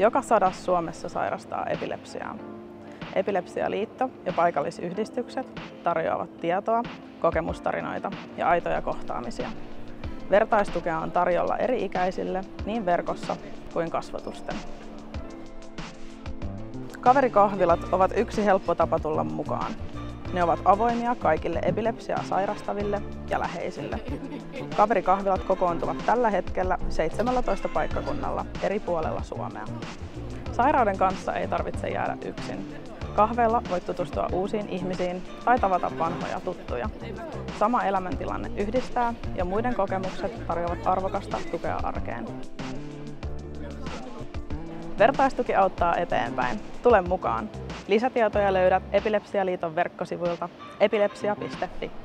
Joka 100 Suomessa sairastaa epilepsiaa. Epilepsialiitto ja paikallisyhdistykset tarjoavat tietoa, kokemustarinoita ja aitoja kohtaamisia. Vertaistukea on tarjolla eri-ikäisille niin verkossa kuin kasvotusten. Kaverikahvilat ovat yksi helppo tapa tulla mukaan. Ne ovat avoimia kaikille epilepsiaa sairastaville ja läheisille. Kaverikahvilat kokoontuvat tällä hetkellä 17 paikkakunnalla eri puolella Suomea. Sairauden kanssa ei tarvitse jäädä yksin. Kahveilla voit tutustua uusiin ihmisiin tai tavata vanhoja tuttuja. Sama elämäntilanne yhdistää ja muiden kokemukset tarjoavat arvokasta tukea arkeen. Vertaistuki auttaa eteenpäin. Tule mukaan! Lisätietoja löydät Epilepsialiiton verkkosivuilta epilepsia.fi.